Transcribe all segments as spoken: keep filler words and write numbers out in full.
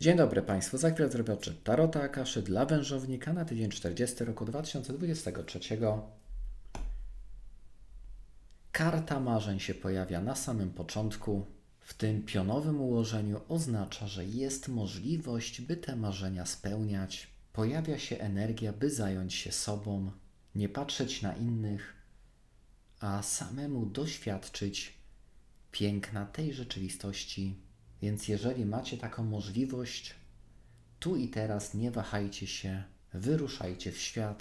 Dzień dobry Państwu, za chwilę zrobię odczyt Tarota Akaszy dla wężownika na tydzień czterdziesty roku dwa tysiące dwudziestego trzeciego. Karta marzeń się pojawia na samym początku. W tym pionowym ułożeniu oznacza, że jest możliwość, by te marzenia spełniać. Pojawia się energia, by zająć się sobą, nie patrzeć na innych, a samemu doświadczyć piękna tej rzeczywistości. Więc jeżeli macie taką możliwość, tu i teraz nie wahajcie się, wyruszajcie w świat.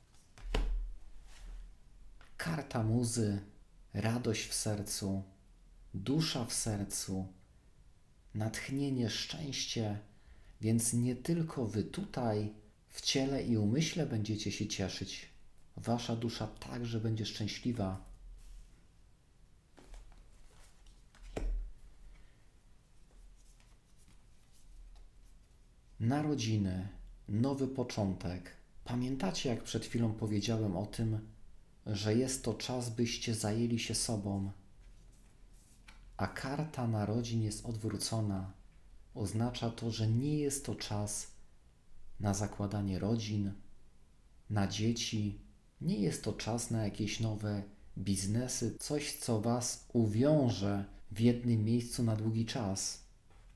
Karta muzy, radość w sercu, dusza w sercu, natchnienie, szczęście, więc nie tylko wy tutaj w ciele i umyśle będziecie się cieszyć, wasza dusza także będzie szczęśliwa. Narodziny, nowy początek. Pamiętacie, jak przed chwilą powiedziałem o tym, że jest to czas, byście zajęli się sobą, a karta narodzin jest odwrócona. Oznacza to, że nie jest to czas na zakładanie rodzin, na dzieci, nie jest to czas na jakieś nowe biznesy, coś, co was uwiąże w jednym miejscu na długi czas.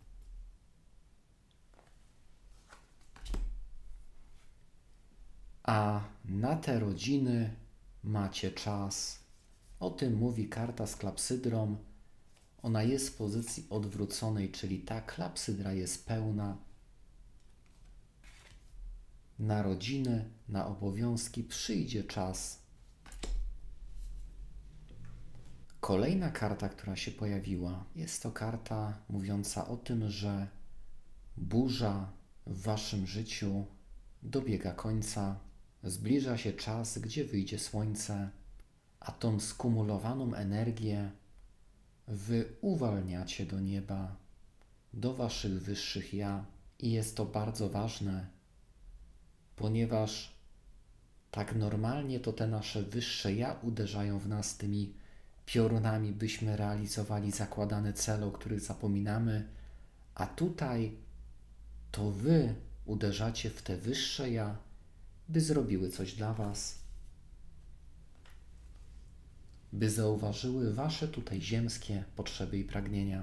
A na te rodziny macie czas. O tym mówi karta z klapsydrą. Ona jest w pozycji odwróconej, czyli ta klapsydra jest pełna. Na rodziny, na obowiązki przyjdzie czas. Kolejna karta, która się pojawiła, jest to karta mówiąca o tym, że burza w waszym życiu dobiega końca. Zbliża się czas, gdzie wyjdzie słońce, a tą skumulowaną energię wy uwalniacie do nieba, do waszych wyższych ja. I jest to bardzo ważne, ponieważ tak normalnie to te nasze wyższe ja uderzają w nas tymi piorunami, byśmy realizowali zakładane cele, o których zapominamy, a tutaj to wy uderzacie w te wyższe ja, by zrobiły coś dla was, by zauważyły wasze tutaj ziemskie potrzeby i pragnienia.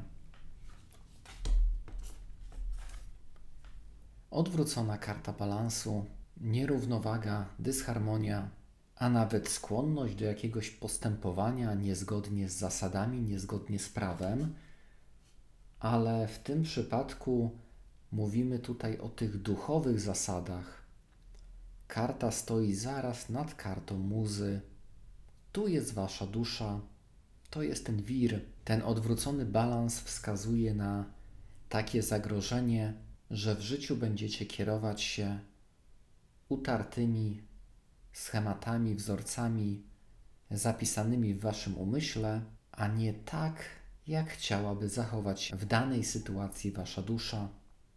Odwrócona karta balansu, nierównowaga, dysharmonia, a nawet skłonność do jakiegoś postępowania niezgodnie z zasadami, niezgodnie z prawem, ale w tym przypadku mówimy tutaj o tych duchowych zasadach. Karta stoi zaraz nad kartą muzy. Tu jest wasza dusza, to jest ten wir. Ten odwrócony balans wskazuje na takie zagrożenie, że w życiu będziecie kierować się utartymi schematami, wzorcami zapisanymi w waszym umyśle, a nie tak, jak chciałaby zachować w danej sytuacji wasza dusza.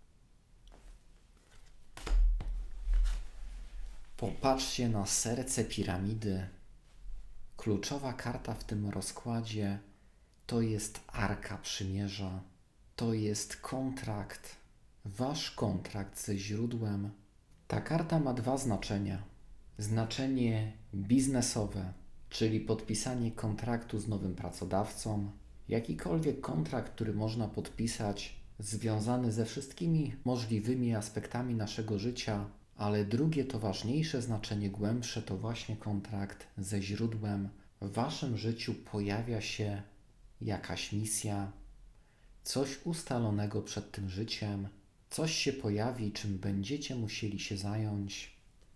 Popatrzcie na serce piramidy. Kluczowa karta w tym rozkładzie to jest Arka Przymierza. To jest kontrakt, wasz kontrakt ze źródłem. Ta karta ma dwa znaczenia. Znaczenie biznesowe, czyli podpisanie kontraktu z nowym pracodawcą. Jakikolwiek kontrakt, który można podpisać, związany ze wszystkimi możliwymi aspektami naszego życia, ale drugie, to ważniejsze znaczenie, głębsze, to właśnie kontrakt ze źródłem. W waszym życiu pojawia się jakaś misja, coś ustalonego przed tym życiem, coś się pojawi, czym będziecie musieli się zająć.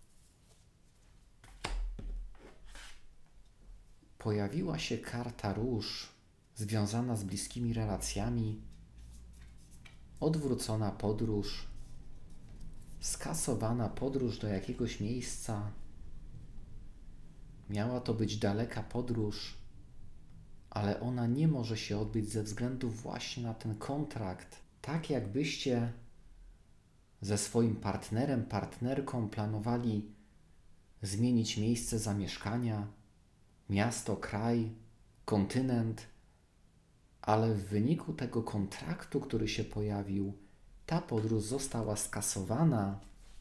Pojawiła się karta róż związana z bliskimi relacjami, odwrócona podróż, skasowana podróż do jakiegoś miejsca. Miała to być daleka podróż, ale ona nie może się odbyć ze względu właśnie na ten kontrakt. Tak jakbyście ze swoim partnerem, partnerką planowali zmienić miejsce zamieszkania, miasto, kraj, kontynent, ale w wyniku tego kontraktu, który się pojawił, Ta podróż została skasowana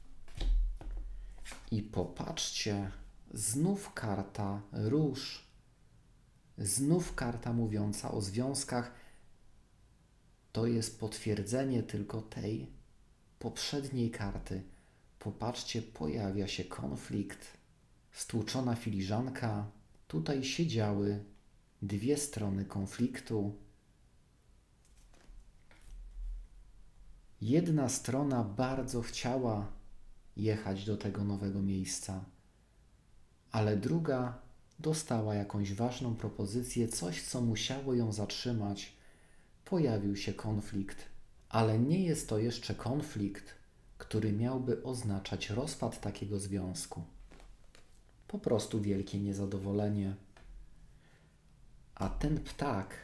i popatrzcie, znów karta róż, znów karta mówiąca o związkach. To jest potwierdzenie tylko tej poprzedniej karty. Popatrzcie, pojawia się konflikt, stłuczona filiżanka. Tutaj siedziały dwie strony konfliktu. Jedna strona bardzo chciała jechać do tego nowego miejsca, ale druga dostała jakąś ważną propozycję, coś, co musiało ją zatrzymać. Pojawił się konflikt, ale nie jest to jeszcze konflikt, który miałby oznaczać rozpad takiego związku. Po prostu wielkie niezadowolenie. A ten ptak,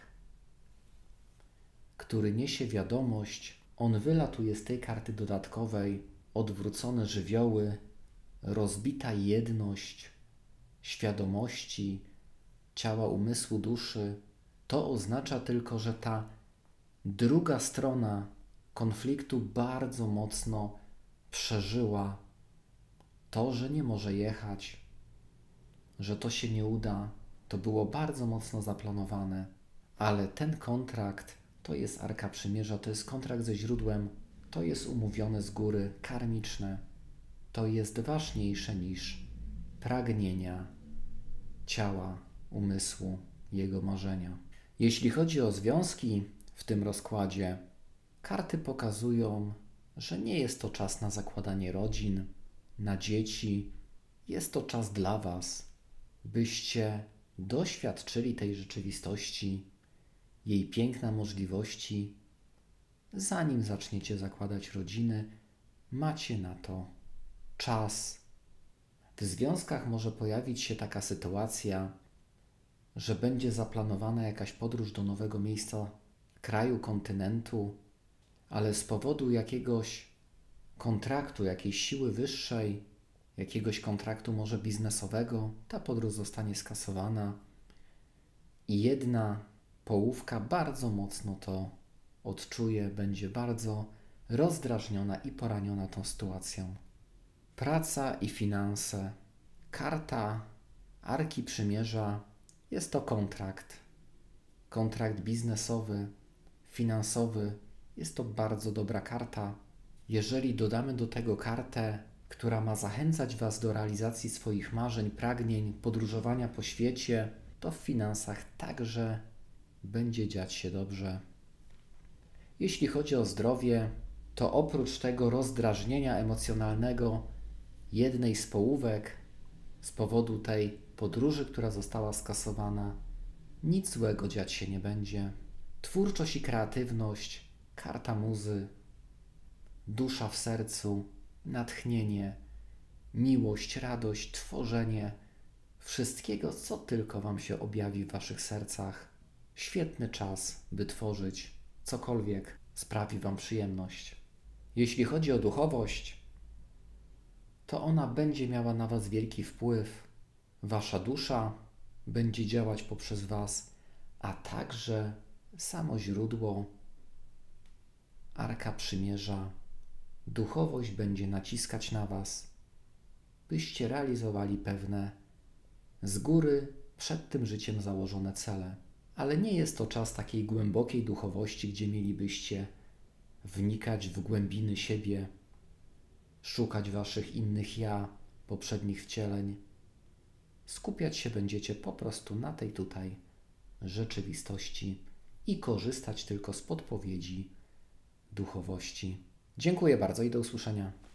który niesie wiadomość, on wylatuje z tej karty dodatkowej, odwrócone żywioły, rozbita jedność świadomości, ciała, umysłu, duszy. To oznacza tylko, że ta druga strona konfliktu bardzo mocno przeżyła to, że nie może jechać, że to się nie uda. To było bardzo mocno zaplanowane, ale ten kontrakt to jest Arka Przymierza, to jest kontrakt ze źródłem, to jest umówione z góry, karmiczne. To jest ważniejsze niż pragnienia ciała, umysłu, jego marzenia. Jeśli chodzi o związki w tym rozkładzie, karty pokazują, że nie jest to czas na zakładanie rodzin, na dzieci. Jest to czas dla Was, byście doświadczyli tej rzeczywistości, jej piękna możliwości. Zanim zaczniecie zakładać rodziny, macie na to czas. W związkach może pojawić się taka sytuacja, że będzie zaplanowana jakaś podróż do nowego miejsca, kraju, kontynentu, ale z powodu jakiegoś kontraktu, jakiejś siły wyższej, jakiegoś kontraktu może biznesowego, ta podróż zostanie skasowana i jedna połówka bardzo mocno to odczuje, będzie bardzo rozdrażniona i poraniona tą sytuacją. Praca i finanse. Karta Arki Przymierza jest to kontrakt. Kontrakt biznesowy, finansowy. Jest to bardzo dobra karta. Jeżeli dodamy do tego kartę, która ma zachęcać Was do realizacji swoich marzeń, pragnień, podróżowania po świecie, to w finansach także będzie dziać się dobrze. Jeśli chodzi o zdrowie, to oprócz tego rozdrażnienia emocjonalnego jednej z połówek z powodu tej podróży, która została skasowana, nic złego dziać się nie będzie. Twórczość i kreatywność, karta muzy, dusza w sercu, natchnienie, miłość, radość, tworzenie wszystkiego, co tylko Wam się objawi w Waszych sercach. Świetny czas, by tworzyć cokolwiek sprawi Wam przyjemność. Jeśli chodzi o duchowość, to ona będzie miała na Was wielki wpływ. Wasza dusza będzie działać poprzez Was, a także samo źródło, Arka Przymierza, duchowość będzie naciskać na Was, byście realizowali pewne z góry przed tym życiem założone cele. Ale nie jest to czas takiej głębokiej duchowości, gdzie mielibyście wnikać w głębiny siebie, szukać Waszych innych ja, poprzednich wcieleń. Skupiać się będziecie po prostu na tej tutaj rzeczywistości i korzystać tylko z podpowiedzi duchowości. Dziękuję bardzo i do usłyszenia.